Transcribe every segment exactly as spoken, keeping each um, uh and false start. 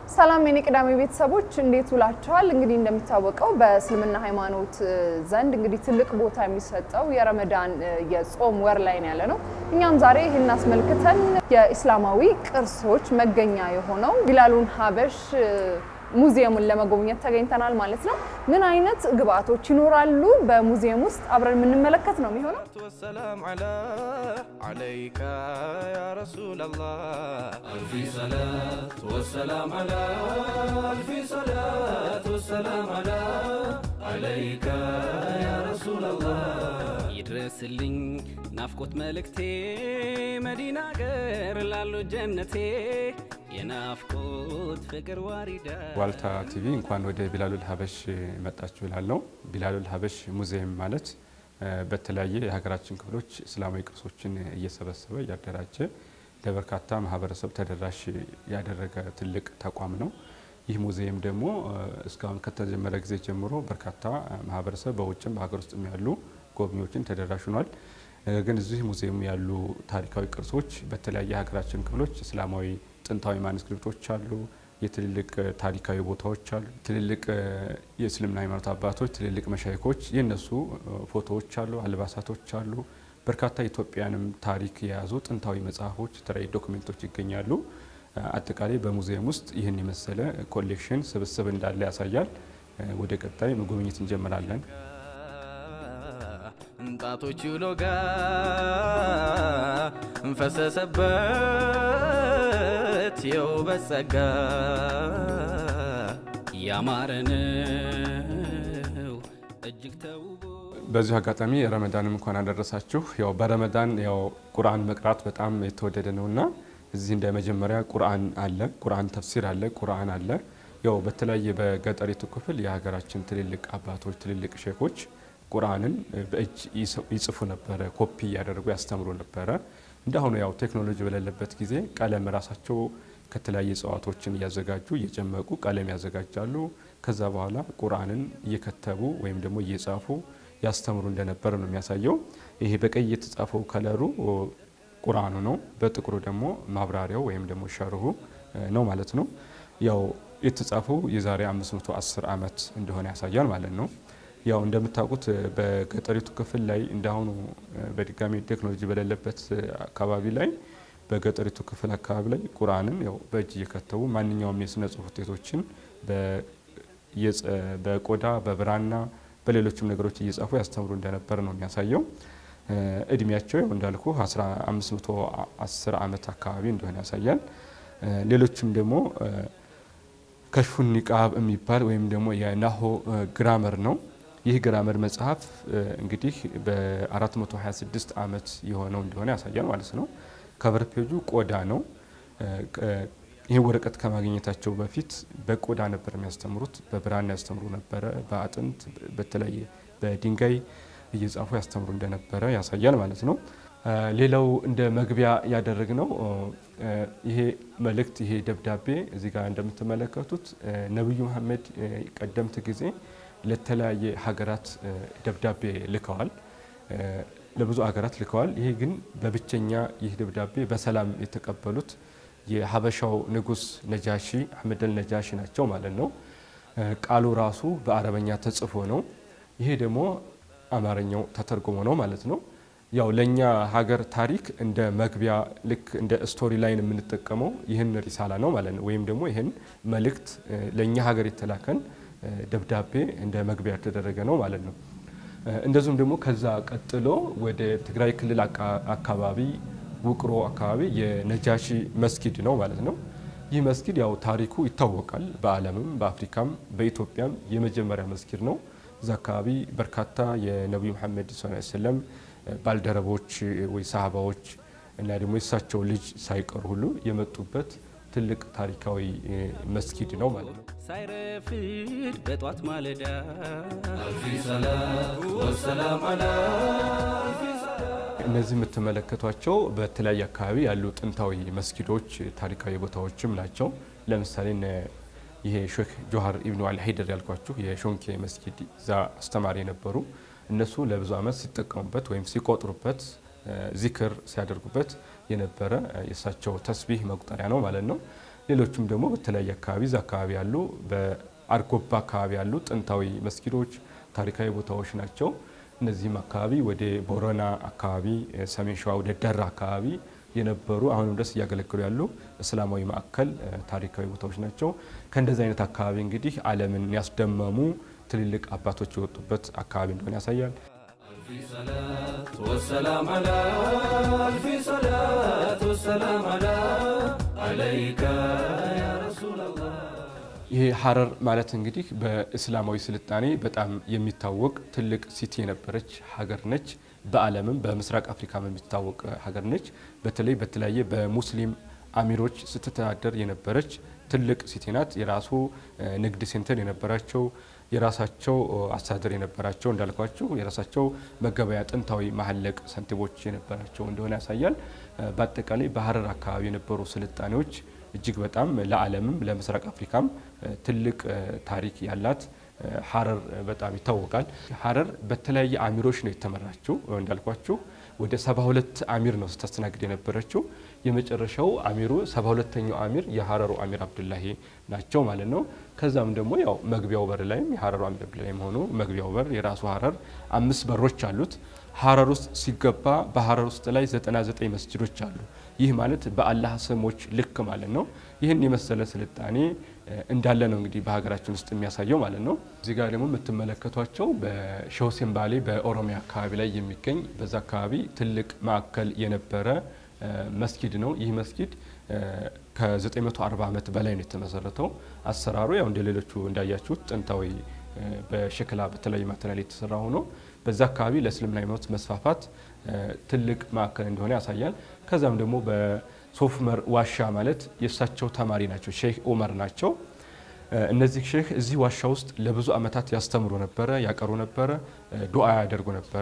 ሰላም የኔ ቅዳሜ ቤተሰቦች እንዴት ውላችኋል? እንግዲህ እንደሚታወቀው በእስልምና ሃይማኖት ዘንድ እንግዲህ ትልቅ ቦታ የሚሰጠው የረመዳን የጾም ወር ላይ ነው ያለነው። እኛም ዛሬ ይሄን አስመልክተን የኢስላማዊ ቅርሶች መገኛ የሆነው ቢላሉል ሀበሽ ሙዚየሙን ለመጎብኘት ተገኝተናል ማለት ነው። ምን አይነት ግብአቶች ይኖራሉ በሙዚየም ውስጥ አብረን የምንመለከት ነው የሚሆነው። والسلام على عليك يا رسول الله ألف صلاة والسلام على ألف صلاة والسلام على عليك يا رسول الله يدرسلኝ ናፍቆት መልእክቴ መዲና ገር ላሉ ጀነቴ የናፍቆት ፍቅር ዋሪዳ ዋልታ ቲቪ እንኳን ወደ ቢላሉል ሀበሽ መጣችሁ ይላልነው። ቢላሉል ሀበሽ ሙዚየም ማለት በተለያየ የሀገራችን ክፍሎች እስላማዊ ቅርሶችን እየሰበሰበ ያደራጀ ለበርካታ ማህበረሰብ ተደራሽ ያደረገ ትልቅ ተቋም ነው። ይህ ሙዚየም ደግሞ እስካሁን ከተጀመረ ጊዜ ጀምሮ በርካታ ማህበረሰብ በውጭም በሀገር ውስጥም ያሉ ጎብኚዎችን ተደራሽ ሆኗል። ግን እዚህ ሙዚየም ያሉ ታሪካዊ ቅርሶች በተለያየ ሀገራችን ክፍሎች እስላማዊ ጥንታዊ ማኑስክሪፕቶች አሉ፣ የትልልቅ ታሪካዊ ቦታዎች አሉ፣ ትልልቅ የእስልምና ሃይማኖት አባቶች፣ ትልልቅ መሻይኮች የነሱ ፎቶዎች አሉ፣ አልባሳቶች አሉ። በርካታ ኢትዮጵያንም ታሪክ የያዙ ጥንታዊ መጽሐፎች፣ ተራይ ዶክመንቶች ይገኛሉ። አጠቃላይ በሙዚየም ውስጥ ይህን የመሰለ ኮሌክሽን ስብስብ እንዳለ ያሳያል። ወደ ቀጣይ መጎብኘት እንጀምራለን። እንጣቶቹ ሎጋ እንፈሰሰበት የውበት ጸጋ ያማረነው እጅግ ተውቦ በዚህ አጋጣሚ ረመዳንም እንኳን አደረሳችሁ። ያው በረመዳን ያው ቁርአን መቅራት በጣም የተወደደ ነውና እዚህ እንደ መጀመሪያ ቁርአን አለ፣ ቁርአን ተፍሲር አለ፣ ቁርአን አለ። ያው በተለያየ በገጠሪቱ ክፍል የሀገራችን ትልልቅ አባቶች ትልልቅ ሼኾች ቁርአንን በእጅ ይጽፉ ነበር፣ ኮፒ ያደርጉ ያስተምሩ ነበር። እንደሆነ ያው ቴክኖሎጂ በሌለበት ጊዜ ቀለም ራሳቸው ከተለያየ ጽዋቶችን ያዘጋጁ እየጨመቁ ቀለም ያዘጋጃሉ። ከዛ በኋላ ቁርአንን እየከተቡ ወይም ደግሞ እየጻፉ ያስተምሩ እንደነበር ነው የሚያሳየው። ይሄ በቀይ የተጻፈው ከለሩ ቁርአኑ ነው፣ በጥቁሩ ደግሞ ማብራሪያው ወይም ደግሞ ሸርሁ ነው ማለት ነው። ያው የተጻፈው የዛሬ አምስት መቶ አስር አመት እንደሆነ ያሳያል ማለት ነው። ያው እንደምታውቁት በገጠሪቱ ክፍል ላይ እንዳሁኑ በድጋሚ ቴክኖሎጂ በሌለበት አካባቢ ላይ በገጠሪቱ ክፍል አካባቢ ላይ ቁርአንን ያው በእጅ እየከተቡ ማንኛውም የስነ ጽሁፍ ውጤቶችን በቆዳ በብራና በሌሎችም ነገሮች እየጻፉ ያስተምሩ እንደነበር ነው የሚያሳየው። እድሜያቸው እንዳልኩ አምስት መቶ አስር አመት አካባቢ እንደሆነ ያሳያል። ሌሎችም ደግሞ ከሽፉን ኒቃብ የሚባል ወይም ደግሞ የናሁ ግራመር ነው። ይህ ግራመር መጽሐፍ እንግዲህ በ426 አመት የሆነው እንደሆነ ያሳያል ማለት ነው። ከቨር ፔጁ ቆዳ ነው። ይሄ ወረቀት ከማግኘታቸው በፊት በቆዳ ነበር የሚያስተምሩት፣ በብራና ያስተምሩ ነበር፣ በአጥንት በተለያየ በድንጋይ እየጻፉ ያስተምሩ እንደነበረ ያሳያል ማለት ነው። ሌላው እንደ መግቢያ ያደረግነው ይሄ መልእክት ይሄ ደብዳቤ እዚህ ጋር እንደምትመለከቱት ነብዩ መሐመድ ቀደምት ጊዜ ለተለያየ ሀገራት ደብዳቤ ልከዋል፣ ለብዙ ሀገራት ልከዋል። ይሄ ግን በብቸኛ ይህ ደብዳቤ በሰላም የተቀበሉት የሀበሻው ንጉስ ነጃሺ አህመድ አልነጃሺ ናቸው ማለት ነው። ቃሉ ራሱ በአረበኛ ተጽፎ ነው። ይሄ ደግሞ አማርኛው ተተርጉሞ ነው ማለት ነው። ያው ለኛ ሀገር ታሪክ እንደ መግቢያ ልክ እንደ ስቶሪ ላይን የምንጠቀመው ይሄን ሪሳላ ነው ማለት ነው። ወይም ደግሞ ይሄን መልእክት ለኛ ሀገር የተላከን ደብዳቤ እንደ መግቢያ ተደረገ ነው ማለት ነው። እንደዚሁም ደግሞ ከዛ ቀጥሎ ወደ ትግራይ ክልል አካባቢ ውቅሮ አካባቢ የነጃሺ መስጊድ ነው ማለት ነው። ይህ መስጊድ ያው ታሪኩ ይታወቃል፣ በአለምም በአፍሪካም በኢትዮጵያም የመጀመሪያ መስጊድ ነው። እዛ አካባቢ በርካታ የነብዩ መሐመድ ሰለላሁ ዐለይሂ ወሰለም ባልደረቦች ወይ ሰሃባዎች እና ደግሞ የሳቸው ልጅ ሳይቀር ሁሉ የመጡበት ትልቅ ታሪካዊ መስጊድ ነው ማለት ነው። ሳይረፍድ በጧት ማለዳ አልፊ ሰላቱ ወሰላም አላ አልፊ ሰላም እነዚህ የምትመለከቷቸው በተለያየ አካባቢ ያሉ ጥንታዊ መስጊዶች ታሪካዊ ቦታዎችም ናቸው። ለምሳሌ ይሄ ሼክ ጆሃር ኢብኑ አልሂደር ያልኳችሁ የሾንኬ መስጊድ ዛ አስተማሪ ነበሩ። እነሱ ለብዙ አመት ሲጠቀሙበት ወይም ሲቆጥሩበት ዚክር ሲያደርጉበት የነበረ የሳቸው ተስቢህ መቁጠሪያ ነው ማለት ነው። ሌሎችም ደግሞ በተለያየ አካባቢ ዛ አካባቢ ያሉ በአርጎባ አካባቢ ያሉ ጥንታዊ መስጊዶች ታሪካዊ ቦታዎች ናቸው እነዚህም አካባቢ ወደ ቦረና አካባቢ ሰሜን ሸዋ ወደ ደራ አካባቢ የነበሩ አሁንም ድረስ ያገለግሉ ያሉ እስላማዊ ማዕከል ታሪካዊ ቦታዎች ናቸው ከእንደዚህ አይነት አካባቢ እንግዲህ ዓለምን ያስደመሙ ትልልቅ አባቶች የወጡበት አካባቢ እንደሆነ ያሳያል ألف صلاة والسلام على ألف صلاة والسلام على عليك يا رسول الله ይሄ ሐረር ማለት እንግዲህ በእስላማዊ ስልጣኔ በጣም የሚታወቅ ትልቅ ሲቲ የነበረች ሀገር ነች በዓለምም በምስራቅ አፍሪካም የሚታወቅ ሀገር ነች በተለይ በተለያየ በሙስሊም አሚሮች ስትተዳደር የነበረች ትልቅ ሲቲ ናት የራሱ ንግድ ሴንተር የነበራቸው የራሳቸው አስተዳደር የነበራቸው እንዳልኳችሁ የራሳቸው መገበያ ጥንታዊ ማህለቅ ሰንቲቦች የነበራቸው እንደሆነ ያሳያል በአጠቃላይ በሐረር አካባቢ የነበሩ ስልጣኔዎች እጅግ በጣም ለዓለምም ለምስራቅ አፍሪካም ትልቅ ታሪክ ያላት ሐረር በጣም ይታወቃል ሐረር በተለያየ አሚሮች ነው የተመራቸው እንዳልኳችሁ ወደ ሰባ ሁለት አሚር ነው ተስተናግደ የነበረችው የመጨረሻው አሚሩ ሰባ ሁለተኛው አሚር የሐረሩ አሚር አብዱላሂ ናቸው ማለት ነው ከዛም ደግሞ ያው መግቢያው በር ላይም የሐረሩ አሚር አብዱላሂ ሆኖ መግቢያው በር የራሱ ሐረር አምስት በሮች አሉት ሐረር ውስጥ ሲገባ በሐረር ውስጥ ላይ ዘጠና ዘጠኝ መስጊዶች አሉ ይህ ማለት በአላህ ስሞች ልክ ማለት ነው ይሄን የመሰለ ስልጣኔ እንዳለ ነው እንግዲህ በሀገራችን ውስጥ የሚያሳየው ማለት ነው እዚህ ጋር ደግሞ የምትመለከቷቸው በሾሴን ባሌ በኦሮሚያ አካባቢ ላይ የሚገኝ በዛ አካባቢ ትልቅ ማዕከል የነበረ መስጊድ ነው ይህ መስጊድ ከ940 ዓመት በላይ ነው የተመሰረተው አሰራሩ ያው እንደሌሎቹ እንዳያችሁት ጥንታዊ በሸክላ በተለያየ ማቴሪያል የተሰራ ሆኖ በዛ አካባቢ ለእስልምና ሃይማኖት መስፋፋት ትልቅ ማዕከል እንደሆነ ያሳያል ከዛም ደግሞ በሶፍመር ዋሻ ማለት የሳቸው ተማሪ ናቸው ሼህ ዑመር ናቸው እነዚህ ሼህ እዚህ ዋሻ ውስጥ ለብዙ አመታት ያስተምሩ ነበር ያቀሩ ነበር ዱዓ ያደርጉ ነበር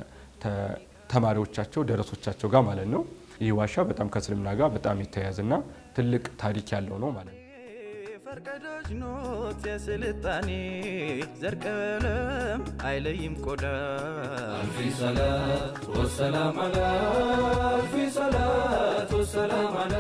ተማሪዎቻቸው ደረሶቻቸው ጋር ማለት ነው ይህ ዋሻ በጣም ከእስልምና ጋር በጣም የተያያዘና ትልቅ ታሪክ ያለው ነው ማለት ነው ፈርቀዶች ኖት የስልጣኔ ዘርቀለም አይለይም ቆዳ አልፊ ሰላት ወሰላም አላ አልፊ ሰላት ወሰላም አላ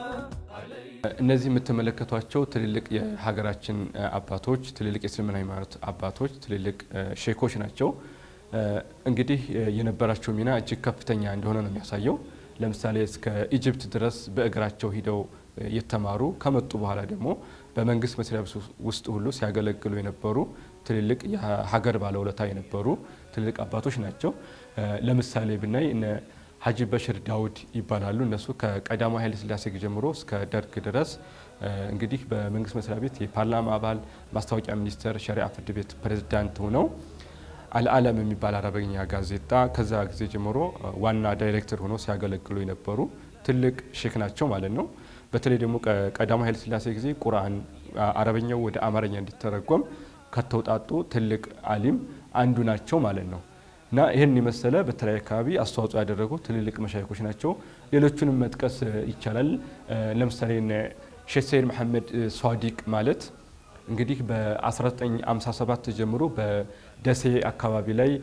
እነዚህ የምትመለከቷቸው ትልልቅ የሀገራችን አባቶች ትልልቅ የእስልምና ሃይማኖት አባቶች ትልልቅ ሼኮች ናቸው እንግዲህ የነበራቸው ሚና እጅግ ከፍተኛ እንደሆነ ነው የሚያሳየው ለምሳሌ እስከ ኢጂፕት ድረስ በእግራቸው ሄደው የተማሩ ከመጡ በኋላ ደግሞ በመንግስት መስሪያ ቤት ውስጥ ሁሉ ሲያገለግሉ የነበሩ ትልልቅ የሀገር ባለውለታ የነበሩ ትልልቅ አባቶች ናቸው ለምሳሌ ብናይ እነ ሐጂ በሽር ዳውድ ይባላሉ እነሱ ከቀዳማዊ ኃይለ ሥላሴ ጀምሮ እስከ ደርግ ድረስ እንግዲህ በመንግስት መስሪያ ቤት የፓርላማ አባል ማስታወቂያ ሚኒስተር ሸሪዓ ፍርድ ቤት ፕሬዝዳንት ሆነው አልዓለም የሚባል አረበኛ ጋዜጣ ከዛ ጊዜ ጀምሮ ዋና ዳይሬክተር ሆኖ ሲያገለግሉ የነበሩ ትልቅ ሼክ ናቸው ማለት ነው በተለይ ደግሞ ቀዳማዊ ኃይለ ሥላሴ ጊዜ ቁርአን አረበኛው ወደ አማርኛ እንዲተረጎም ከተውጣጡ ትልቅ ዓሊም አንዱ ናቸው ማለት ነው እና ይሄን የመሰለ በተለይ አካባቢ አስተዋጽኦ ያደረጉ ትልልቅ መሻይኮች ናቸው ሌሎቹንም መጥቀስ ይቻላል ለምሳሌ ሼህ ሰይድ መሐመድ ሷዲቅ ማለት እንግዲህ በ1957 ጀምሮ በደሴ አካባቢ ላይ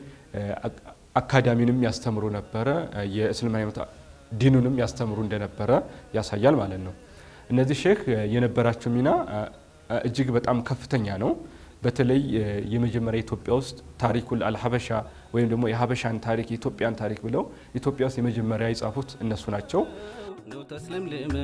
አካዳሚንም ያስተምሩ ነበር የእስልምና ሃይማኖት ዲኑንም ያስተምሩ እንደነበረ ያሳያል ማለት ነው እነዚህ ሼክ የነበራቸው ሚና እጅግ በጣም ከፍተኛ ነው በተለይ የመጀመሪያ ኢትዮጵያ ውስጥ ታሪኩል አልሐበሻ ወይም ደግሞ የሐበሻን ታሪክ የኢትዮጵያን ታሪክ ብለው ኢትዮጵያ ውስጥ የመጀመሪያ የጻፉት እነሱ ናቸው ነው ተስለም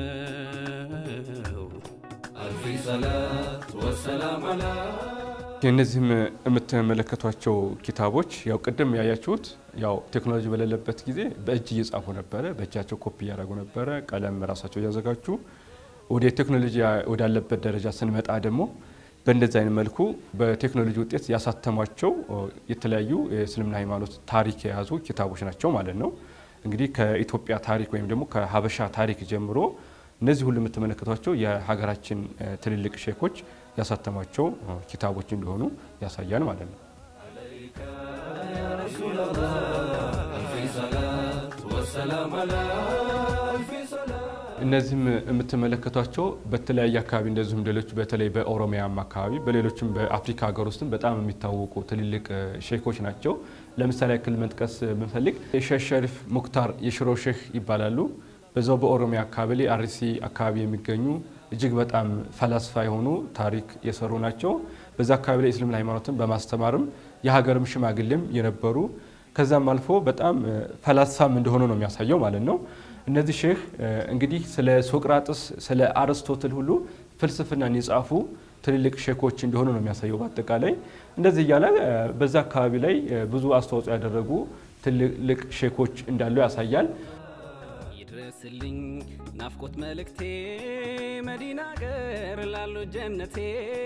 ለመው አልፊ ሰላት ወሰላም አላ የነዚህም የምትመለከቷቸው ኪታቦች ያው ቀደም ያያችሁት ያው ቴክኖሎጂ በሌለበት ጊዜ በእጅ እየጻፉ ነበር በእጃቸው ኮፒ ያደርጉ ነበር ቀለም ራሳቸው ያዘጋጁ ወደ ቴክኖሎጂ ወዳለበት ደረጃ ስንመጣ ደግሞ በእንደዚህ አይነት መልኩ በቴክኖሎጂ ውጤት ያሳተሟቸው የተለያዩ የእስልምና ሃይማኖት ታሪክ የያዙ ኪታቦች ናቸው ማለት ነው እንግዲህ ከኢትዮጵያ ታሪክ ወይም ደግሞ ከሐበሻ ታሪክ ጀምሮ እነዚህ ሁሉ የምትመለከቷቸው የሀገራችን ትልልቅ ሼኮች ያሳተሟቸው ኪታቦች እንደሆኑ ያሳያል ማለት ነው عليك يا رسول الله ألف صلاة والسلام على ألف صلاة እነዚህም የምትመለከቷቸው በተለያየ አካባቢ እንደዚሁም ሌሎች በተለይ በኦሮሚያም አካባቢ በሌሎችም በአፍሪካ ሀገር ውስጥም በጣም የሚታወቁ ትልልቅ ሼኮች ናቸው ለምሳሌ ያክል መጥቀስ ብንፈልግ ሼህ ሸሪፍ ሙክታር የሽሮ ሼህ ይባላሉ በዛው በኦሮሚያ አካባቢ አርሲ አካባቢ የሚገኙ እጅግ በጣም ፈላስፋ የሆኑ ታሪክ የሰሩ ናቸው። በዛ አካባቢ ላይ እስልምና ሃይማኖትን በማስተማርም የሀገርም ሽማግሌም የነበሩ ከዛም አልፎ በጣም ፈላስፋም እንደሆኑ ነው የሚያሳየው ማለት ነው። እነዚህ ሼህ እንግዲህ ስለ ሶቅራጥስ ስለ አርስቶትል ሁሉ ፍልስፍናን የጻፉ ትልልቅ ሼኮች እንደሆኑ ነው የሚያሳየው። በአጠቃላይ እንደዚህ እያለ በዛ አካባቢ ላይ ብዙ አስተዋጽኦ ያደረጉ ትልልቅ ሼኮች እንዳሉ ያሳያል። ይድረስልኝ ናፍቆት መልእክቴ መዲና ገር ላሉ ጀነቴ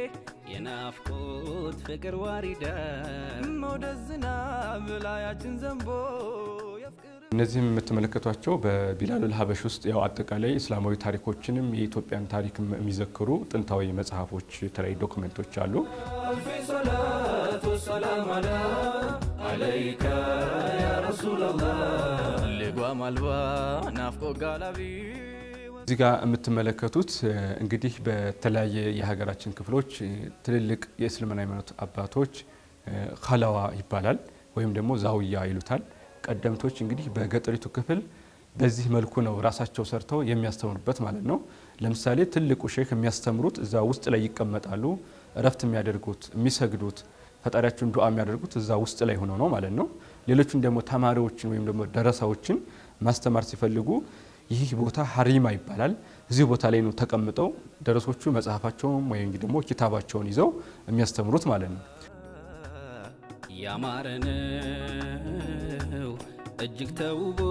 የናፍቆት ፍቅር ዋሪዳ መውደድ ዝናብ ላያችን ዘንቦ እነዚህም የምትመለከቷቸው በቢላሉል ሀበሽ ውስጥ ያው አጠቃላይ እስላማዊ ታሪኮችንም የኢትዮጵያን ታሪክም የሚዘክሩ ጥንታዊ መጽሐፎች የተለያዩ ዶክመንቶች አሉ። ሰላቱ ሰላም አለይከ ያ ረሱላላህ ልጓም አልባ ናፍቆት ጋላቢ። እዚህ ጋር የምትመለከቱት እንግዲህ በተለያየ የሀገራችን ክፍሎች ትልልቅ የእስልምና ሃይማኖት አባቶች ኸላዋ ይባላል ወይም ደግሞ ዛውያ ይሉታል። ቀደምቶች እንግዲህ በገጠሪቱ ክፍል በዚህ መልኩ ነው ራሳቸው ሰርተው የሚያስተምሩበት ማለት ነው። ለምሳሌ ትልቁ ሼክ የሚያስተምሩት እዛ ውስጥ ላይ ይቀመጣሉ። እረፍት የሚያደርጉት የሚሰግዱት ፈጣሪያቸውን ዱዓ የሚያደርጉት እዛ ውስጥ ላይ ሆኖ ነው ማለት ነው። ሌሎችን ደግሞ ተማሪዎችን ወይም ደግሞ ደረሳዎችን ማስተማር ሲፈልጉ ይህ ቦታ ሐሪማ ይባላል። እዚህ ቦታ ላይ ነው ተቀምጠው ደረሶቹ መጽሐፋቸውን ወይም ደግሞ ኪታባቸውን ይዘው የሚያስተምሩት ማለት ነው። ያማረነው እጅግ ተውቦ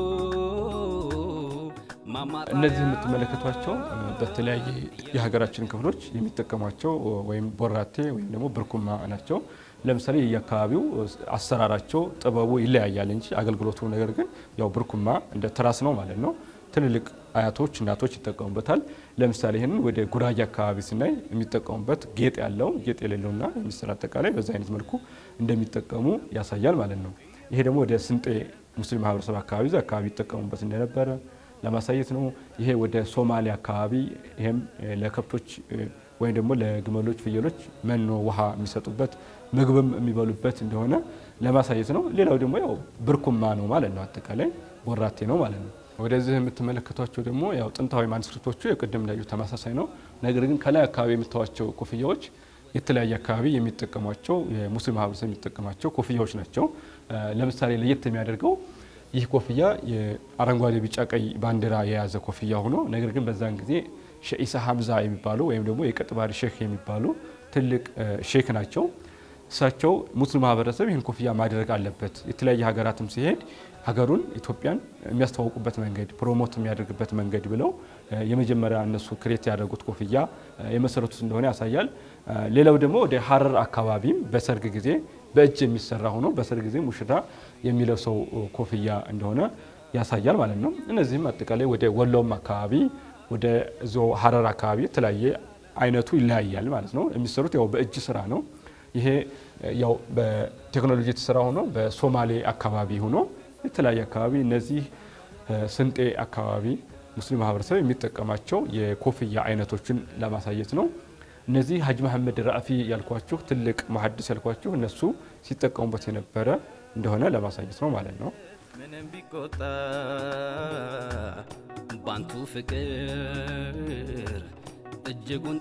ማማጣ እነዚህ የምትመለከቷቸው በተለያየ የሀገራችን ክፍሎች የሚጠቀሟቸው ወይም ቦራቴ ወይም ደግሞ ብርኩማ ናቸው። ለምሳሌ የአካባቢው አሰራራቸው ጥበቡ ይለያያል እንጂ አገልግሎቱ ነገር ግን ያው ብርኩማ እንደ ትራስ ነው ማለት ነው። ትልልቅ አያቶች እናቶች ይጠቀሙበታል። ለምሳሌ ይሄንን ወደ ጉራጌ አካባቢ ስናይ የሚጠቀሙበት ጌጥ ያለው ጌጥ የሌለውና የሚሰራ አጠቃላይ በዛ አይነት መልኩ እንደሚጠቀሙ ያሳያል ማለት ነው። ይሄ ደግሞ ወደ ስንጤ ሙስሊም ማህበረሰብ አካባቢ ዛ አካባቢ ይጠቀሙበት እንደነበረ ለማሳየት ነው። ይሄ ወደ ሶማሊያ አካባቢ ይሄም ለከብቶች ወይም ደግሞ ለግመሎች ፍየሎች መኖ ውሃ የሚሰጡበት ምግብም የሚበሉበት እንደሆነ ለማሳየት ነው። ሌላው ደግሞ ያው ብርኩማ ነው ማለት ነው። አጠቃላይ ቦራቴ ነው ማለት ነው። ወደዚህ የምትመለከቷቸው ደግሞ ያው ጥንታዊ ማንስክሪፕቶቹ የቅድም ላይ ተመሳሳይ ነው። ነገር ግን ከላይ አካባቢ የምታዋቸው ኮፍያዎች የተለያየ አካባቢ የሚጠቀሟቸው የሙስሊም ማህበረሰብ የሚጠቀማቸው ኮፍያዎች ናቸው። ለምሳሌ ለየት የሚያደርገው ይህ ኮፍያ የአረንጓዴ ቢጫ ቀይ ባንዲራ የያዘ ኮፍያ ሆኖ ነገር ግን በዛን ጊዜ ሼህ ኢሳ ሐምዛ የሚባሉ ወይም ደግሞ የቀጥባሪ ሼክ የሚባሉ ትልቅ ሼክ ናቸው። እሳቸው ሙስሊም ማህበረሰብ ይህን ኮፍያ ማድረግ አለበት የተለያየ ሀገራትም ሲሄድ ሀገሩን ኢትዮጵያን የሚያስተዋውቁበት መንገድ ፕሮሞት የሚያደርግበት መንገድ ብለው የመጀመሪያ እነሱ ክሬት ያደረጉት ኮፍያ የመሰረቱት እንደሆነ ያሳያል። ሌላው ደግሞ ወደ ሐረር አካባቢም በሰርግ ጊዜ በእጅ የሚሰራ ሆኖ በሰርግ ጊዜ ሙሽራ የሚለብሰው ኮፍያ እንደሆነ ያሳያል ማለት ነው። እነዚህም አጠቃላይ ወደ ወሎም አካባቢ ወደ ዞ ሐረር አካባቢ የተለያየ አይነቱ ይለያያል ማለት ነው። የሚሰሩት ያው በእጅ ስራ ነው። ይሄ ያው በቴክኖሎጂ የተሰራ ሆኖ በሶማሌ አካባቢ ሆኖ የተለያየ አካባቢ እነዚህ ስንጤ አካባቢ ሙስሊም ማህበረሰብ የሚጠቀማቸው የኮፍያ አይነቶችን ለማሳየት ነው። እነዚህ ሀጅ መሐመድ ራፊ ያልኳችሁ ትልቅ መሐድስ ያልኳችሁ እነሱ ሲጠቀሙበት የነበረ እንደሆነ ለማሳየት ነው ማለት ነው። ምንም ቢቆጣ ባንቱ ፍቅር እጅጉን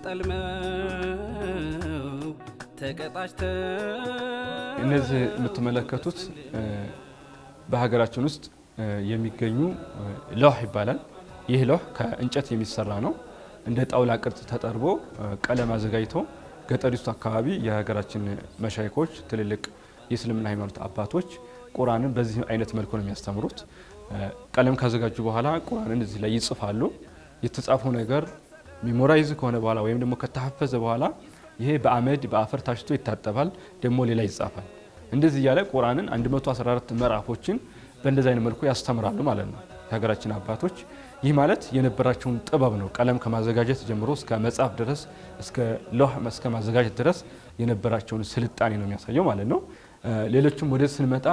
ጠልመው ተቀጣጭተ እነዚህ የምትመለከቱት በሀገራችን ውስጥ የሚገኙ ሎህ ይባላል። ይህ ሎህ ከእንጨት የሚሰራ ነው። እንደ ጣውላ ቅርጽ ተጠርቦ ቀለም አዘጋጅቶ ገጠሪቱ አካባቢ የሀገራችን መሻይኮች ትልልቅ የእስልምና ሃይማኖት አባቶች ቁርአንን በዚህ አይነት መልኩ ነው የሚያስተምሩት። ቀለም ካዘጋጁ በኋላ ቁርአንን እዚህ ላይ ይጽፋሉ። የተጻፈው ነገር ሚሞራይዝ ከሆነ በኋላ ወይም ደግሞ ከተሐፈዘ በኋላ ይሄ በአመድ በአፈር ታሽቶ ይታጠባል፣ ደግሞ ሌላ ይጻፋል። እንደዚህ ያለ ቁርአንን አንድ መቶ አስራ አራት ምዕራፎችን በእንደዚህ አይነት መልኩ ያስተምራሉ ማለት ነው የሀገራችን አባቶች። ይህ ማለት የነበራቸውን ጥበብ ነው። ቀለም ከማዘጋጀት ጀምሮ እስከ መጻፍ ድረስ እስከ ሎህ እስከ ማዘጋጀት ድረስ የነበራቸውን ስልጣኔ ነው የሚያሳየው ማለት ነው። ሌሎችም ወደ ስንመጣ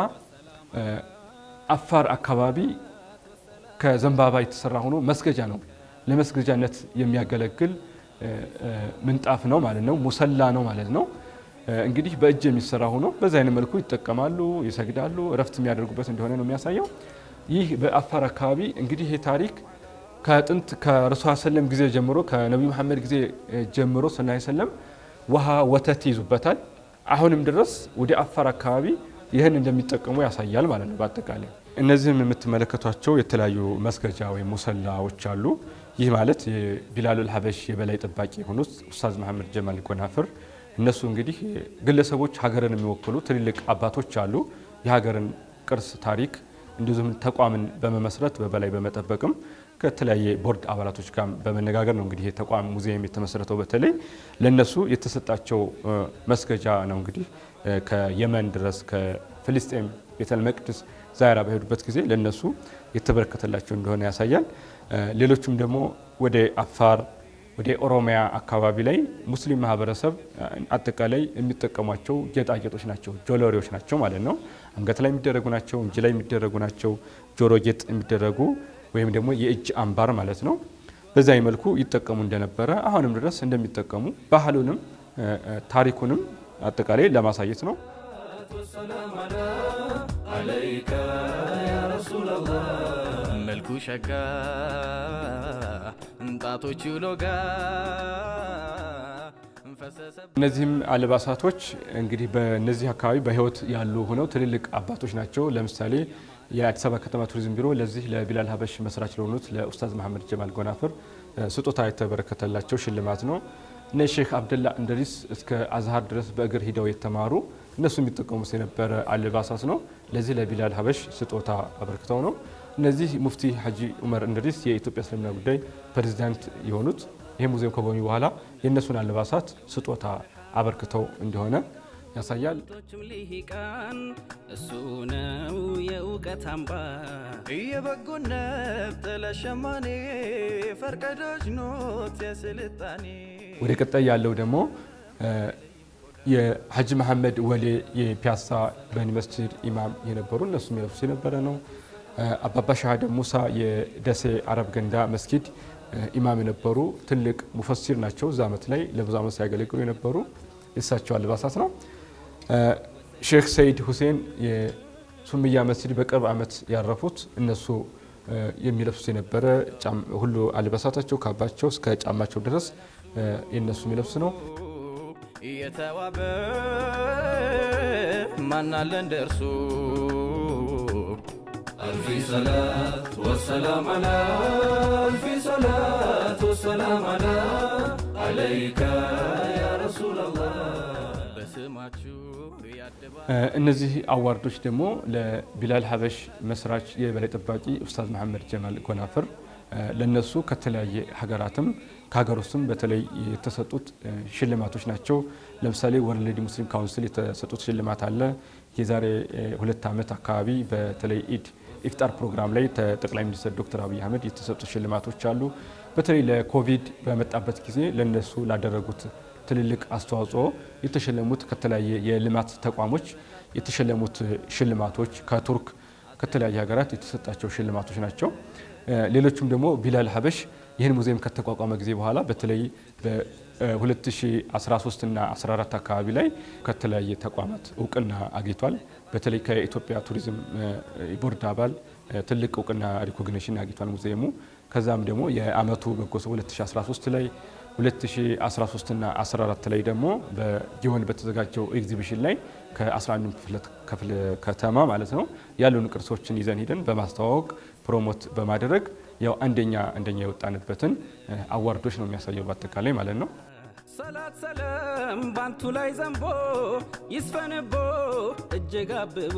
አፋር አካባቢ ከዘንባባ የተሰራ ሆኖ መስገጃ ነው፣ ለመስገጃነት የሚያገለግል ምንጣፍ ነው ማለት ነው። ሙሰላ ነው ማለት ነው። እንግዲህ በእጅ የሚሰራ ሆኖ በዛ አይነት መልኩ ይጠቀማሉ፣ ይሰግዳሉ፣ እረፍት የሚያደርጉበት እንደሆነ ነው የሚያሳየው። ይህ በአፋር አካባቢ እንግዲህ ይሄ ታሪክ ከጥንት ከረሱል ሰለም ጊዜ ጀምሮ ከነብዩ መሐመድ ጊዜ ጀምሮ ሰለላሁ ዐለይሂ ወሰለም ውሃ ወተት ይዙበታል አሁንም ድረስ ወደ አፋር አካባቢ ይሄን እንደሚጠቀሙ ያሳያል ማለት ነው በአጠቃላይ እነዚህም የምትመለከቷቸው የተለያዩ መስገጃ ወይ ሙሰላዎች አሉ ይህ ማለት ቢላሉል ሐበሽ የበላይ ጠባቂ የሆኑት ኡስታዝ መሐመድ ጀማል ጎናፍር እነሱ እንግዲህ ግለሰቦች ሀገርን የሚወክሉ ትልልቅ አባቶች አሉ የሀገርን ቅርስ ታሪክ እንደዚሁም ተቋምን በመመስረት በበላይ በመጠበቅም ከተለያየ ቦርድ አባላቶች ጋር በመነጋገር ነው እንግዲህ የተቋም ሙዚየም የተመሰረተው በተለይ ለነሱ የተሰጣቸው መስገጃ ነው እንግዲህ ከየመን ድረስ ከፍልስጤም ቤተል መቅደስ ዛይራ በሄዱበት ጊዜ ለነሱ የተበረከተላቸው እንደሆነ ያሳያል ሌሎችም ደግሞ ወደ አፋር ወደ ኦሮሚያ አካባቢ ላይ ሙስሊም ማህበረሰብ አጠቃላይ የሚጠቀሟቸው ጌጣጌጦች ናቸው ጆለሪዎች ናቸው ማለት ነው አንገት ላይ የሚደረጉ ናቸው እንጂ ላይ የሚደረጉ ናቸው ጆሮ ጌጥ የሚደረጉ ወይም ደግሞ የእጅ አምባር ማለት ነው በዛይ መልኩ ይተቀሙ እንደነበረ አሁንም ድረስ እንደሚጠቀሙ ባህሉንም ታሪኩንም አጠቃላይ ለማሳየት ነው والسلام عليك يا رسول الله ملكو شقا እንጣቶቹ ሎጋ እነዚህም አልባሳቶች እንግዲህ በእነዚህ አካባቢ በህይወት ያሉ ሆነው ትልልቅ አባቶች ናቸው ለምሳሌ የአዲስ አበባ ከተማ ቱሪዝም ቢሮ ለዚህ ለቢላል ሐበሽ መስራች ለሆኑት ለኡስታዝ መሐመድ ጀማል ጎናፍር ስጦታ የተበረከተላቸው ሽልማት ነው እነ ሼክ አብደላ እንድሪስ እስከ አዝሃር ድረስ በእግር ሄደው የተማሩ እነሱ የሚጠቀሙት የነበረ አልባሳት ነው ለዚህ ለቢላል ሐበሽ ስጦታ አበርክተው ነው እነዚህ ሙፍቲ ሐጂ ዑመር እንድሪስ የኢትዮጵያ እስልምና ጉዳይ ፕሬዝዳንት የሆኑት ይሄ ሙዚየም ከጎበኙ በኋላ የነሱን አልባሳት ስጦታ አበርክተው እንደሆነ ያሳያል ቶችም ሊሂቃን እሱ ነው የእውቀት አምባ የበጎነት ተለሸማኔ ፈርቀዶች ኖት የስልጣኔ ወደ ቀጣይ ያለው ደግሞ የሐጂ መሐመድ ወሌ የፒያሳ በኒ መስጂድ ኢማም የነበሩ እነሱ የሚለብሱ የነበረ ነው አባባ ሻሃደ ሙሳ የደሴ አረብ ገንዳ መስጊድ ኢማም የነበሩ ትልቅ ሙፈሲር ናቸው ዛመት ላይ ለብዙ ዓመት ሲያገለግሉ የነበሩ እሳቸው አልባሳት ነው ሼክ ሰይድ ሁሴን የሱምያ መስጂድ በቅርብ ዓመት ያረፉት እነሱ የሚለብሱ የነበረ ሁሉ አልባሳታቸው ካባቸው እስከ ጫማቸው ድረስ የነሱ የሚለብስ ነው የተዋበ ማናለ እንደርሱ ألف صلاة والسلام على ألف صلاة والسلام على عليك يا رسول الله بسمعتشو እነዚህ አዋርዶች ደግሞ ለቢላል ሐበሽ መስራች የበላይ ጠባቂ ኡስታዝ መሐመድ ጀማል ጎናፍር ለነሱ ከተለያየ ሀገራትም ከሀገሮችም በተለይ የተሰጡት ሽልማቶች ናቸው ለምሳሌ ወርልድ ሙስሊም ካውንስል የተሰጡት ሽልማት አለ የዛሬ ሁለት ዓመት አካባቢ በተለይ ኢድ ኢፍጣር ፕሮግራም ላይ ጠቅላይ ሚኒስትር ዶክተር አብይ አህመድ የተሰጡ ሽልማቶች አሉ በተለይ ለኮቪድ በመጣበት ጊዜ ለነሱ ላደረጉት ትልልቅ አስተዋጽኦ የተሸለሙት ከተለያየ የልማት ተቋሞች የተሸለሙት ሽልማቶች ከቱርክ ከተለያየ ሀገራት የተሰጣቸው ሽልማቶች ናቸው ሌሎችም ደግሞ ቢላል ሐበሽ ይሄን ሙዚየም ከተቋቋመ ጊዜ በኋላ በተለይ በ2013 እና አስራ አራት አካባቢ ላይ ከተለያየ ተቋማት እውቅና አግኝቷል በተለይ ከኢትዮጵያ ቱሪዝም ቦርድ አባል ትልቅ እውቅና ሪኮግኒሽን አግኝቷል ሙዚየሙ ከዛም ደግሞ የአመቱ በጎ ሰው ሁለት ሺህ አስራ ሶስት ላይ ሁለት ሺህ አስራ ሶስት እና አስራ አራት ላይ ደግሞ በጊዮን በተዘጋጀው ኤግዚቢሽን ላይ ከ11 ክፍለ ከተማ ማለት ነው ያሉን ቅርሶችን ይዘን ሄደን በማስተዋወቅ ፕሮሞት በማድረግ ያው አንደኛ አንደኛ የወጣንበትን አዋርዶች ነው የሚያሳየው በአጠቃላይ ማለት ነው ሰላት ሰላም ባንቱ ላይ ዘንቦ ይስፈንቦ እጀጋብቡ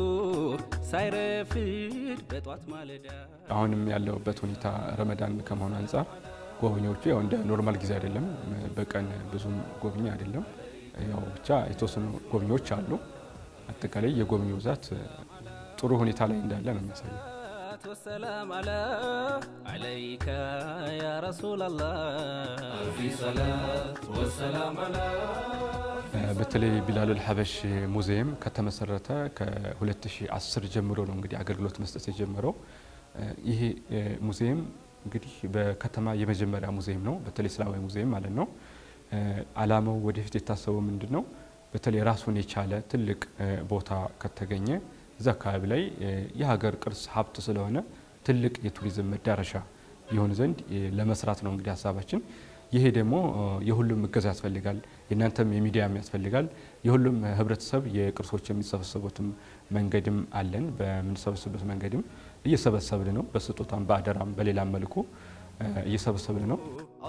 ሳይረፍድ በጧት ማለዳ አሁንም ያለውበት ሁኔታ ረመዳን ከመሆኑ አንፃር ጎብኚዎቹ ያው እንደ ኖርማል ጊዜ አይደለም በቀን ብዙም ጎብኚ አይደለም ያው ብቻ የተወሰኑ ጎብኚዎች አሉ አጠቃላይ የጎብኚው ብዛት ጥሩ ሁኔታ ላይ እንዳለ ነው የሚያሳየው والسلام على عليك يا رسول الله في صلاة والسلام على በተለይ ቢላሉል ሐበሽ ሙዚየም ከተመሰረተ ከ2010 ጀምሮ ነው እንግዲህ አገልግሎት መስጠት የጀመረው ይሄ ሙዚየም እንግዲህ በከተማ የመጀመሪያ ሙዚየም ነው በተለይ እስላማዊ ሙዚየም ማለት ነው አላማው ወደፊት የታሰበው ምንድነው በተለይ ራሱን የቻለ ትልቅ ቦታ ከተገኘ እዛ አካባቢ ላይ የሀገር ቅርስ ሀብት ስለሆነ ትልቅ የቱሪዝም መዳረሻ ይሆን ዘንድ ለመስራት ነው እንግዲህ ሐሳባችን ይሄ ደግሞ የሁሉም እገዛ ያስፈልጋል የናንተም የሚዲያም ያስፈልጋል የሁሉም ህብረተሰብ የቅርሶች የሚሰበሰቡትም መንገድም አለን በምንሰበስብበት መንገድም እየሰበሰብን ነው በስጦታም በአደራም በሌላም መልኩ እየሰበሰብን ነው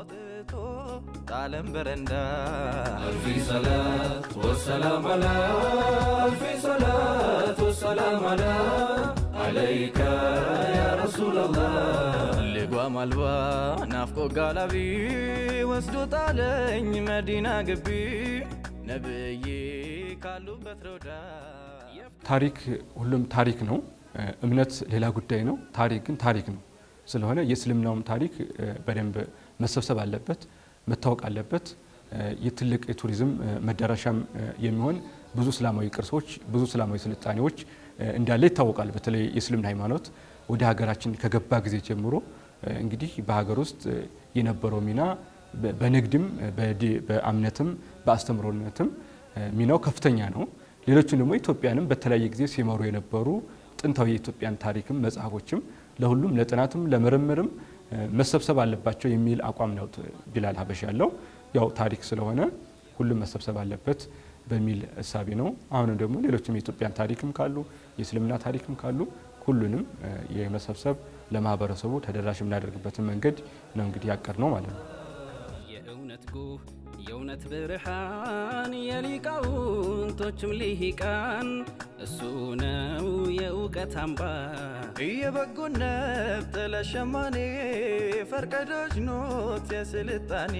ጣለም በረንዳ አልፊ ሰላት ወሰላም አላ አልፊ ሰላት ወሰላም አላ አለይከ ያ ረሱላላህ ልጓም አልባ ናፍቆ ጋላቢ ወስዶ ጣለኝ መዲና ግቢ ነብይ ካሉበት ሮዳ ታሪክ ሁሉም ታሪክ ነው እምነት ሌላ ጉዳይ ነው ታሪክ ግን ታሪክ ነው ስለሆነ የእስልምናውም ታሪክ በደንብ መሰብሰብ አለበት መታወቅ አለበት የትልቅ የቱሪዝም መዳረሻም የሚሆን ብዙ እስላማዊ ቅርሶች ብዙ እስላማዊ ስልጣኔዎች እንዳለ ይታወቃል በተለይ የእስልምና ሃይማኖት ወደ ሀገራችን ከገባ ጊዜ ጀምሮ እንግዲህ በሀገር ውስጥ የነበረው ሚና በንግድም በአምነትም በአስተምሮነትም ሚናው ከፍተኛ ነው ሌሎችም ደግሞ ኢትዮጵያንም በተለያየ ጊዜ ሲመሩ የነበሩ ጥንታዊ የኢትዮጵያን ታሪክም መጽሐፎችም ለሁሉም ለጥናትም ለምርምርም መሰብሰብ አለባቸው የሚል አቋም ነው ቢላል ሀበሽ ያለው ያው ታሪክ ስለሆነ ሁሉም መሰብሰብ አለበት በሚል ሐሳብ ነው አሁንም ደግሞ ሌሎችም የኢትዮጵያን ታሪክም ካሉ የእስልምና ታሪክም ካሉ ሁሉንም የመሰብሰብ ለማህበረሰቡ ተደራሽ የምናደርግበት መንገድ ነው እንግዲህ ያቀርነው ማለት ነው የእውነት ጎ የእውነት ብርሃን የሊቃውንቶችም ሊሂቃን እሱ ነው የእውቀት አምባ የበጎነት ተለሸማኔ ፈርቀዳጅ ኖት የስልጣኔ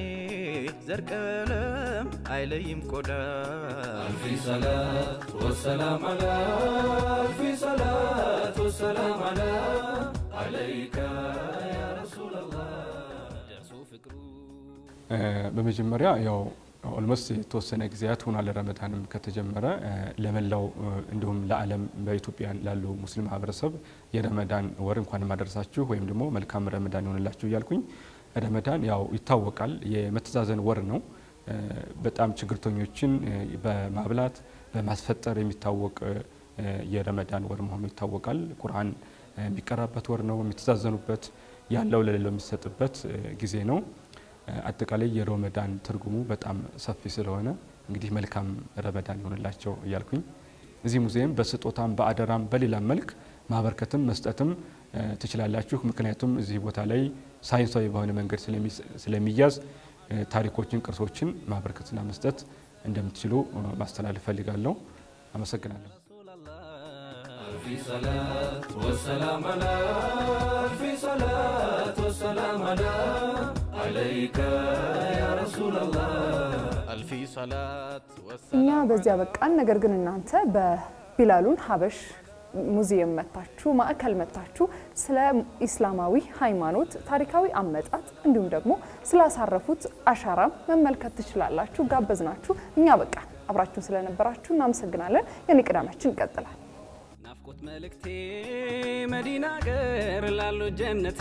ዘርቀለም አይለይም ቆዳ አልፊ ሰላት ወሰላም አላ አልፊ ሰላት ወሰላም አላ አለይከ ያ ረሱላላህ ደርሶ ፍቅሩ በመጀመሪያ ያው ኦልሞስት የተወሰነ ጊዜያት ሆኗል ረመዳንም ከተጀመረ ለመላው እንደውም ለዓለም በኢትዮጵያ ላሉ ሙስሊም ማህበረሰብ የረመዳን ወር እንኳን ማደረሳችሁ ወይም ደግሞ መልካም ረመዳን ይሆንላችሁ ይያልኩኝ ረመዳን ያው ይታወቃል የመተዛዘን ወር ነው በጣም ችግርተኞችን በማብላት በማስፈጠር የሚታወቅ የረመዳን ወር መሆኑ ይታወቃል ቁርአን የሚቀራበት ወር ነው የሚተዛዘኑበት ያለው ለሌለው የሚሰጥበት ጊዜ ነው አጠቃላይ የረመዳን ትርጉሙ በጣም ሰፊ ስለሆነ እንግዲህ መልካም ረመዳን ይሆንላችሁ ይያልኩኝ እዚህ ሙዚየም በስጦታም በአደራም በሌላ መልክ ማበርከትም መስጠትም ትችላላችሁ ምክንያቱም እዚህ ቦታ ላይ ሳይንሳዊ በሆነ መንገድ ስለሚያዝ ታሪኮችን ቅርሶችን ማበርከትና መስጠት እንደምትችሉ ማስተላለፍ ፈልጋለሁ አመሰግናለሁ في صلاة والسلام على في صلاة والسلام على عليك يا رسول الله الفي صلاة والسلام እኛ በዚያ በቃን ነገር ግን እናንተ በቢላሉን ሀበሽ ሙዚየም መጣችሁ ማዕከል መጣችሁ ስለ እስላማዊ ሃይማኖት ታሪካዊ አመጣጥ እንዲሁም ደግሞ ስላሳረፉት አሻራ መመልከት ትችላላችሁ ጋበዝናችሁ እኛ በቃን አብራችሁን ስለነበራችሁ እናመሰግናለን የኔ ቅዳሜያችን ይቀጥላል ናፍቆት መልክቴ መዲና ገር ላሉ ጀነቴ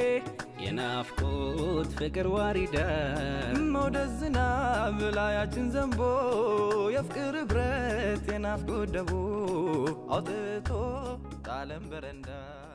የናፍቆት ፍቅር ዋሪዳ መውደዝና ብላያችን ዘንቦ የፍቅር ብረት የናፍቆት ደቡ አውጥቶ ጣለም በረንዳ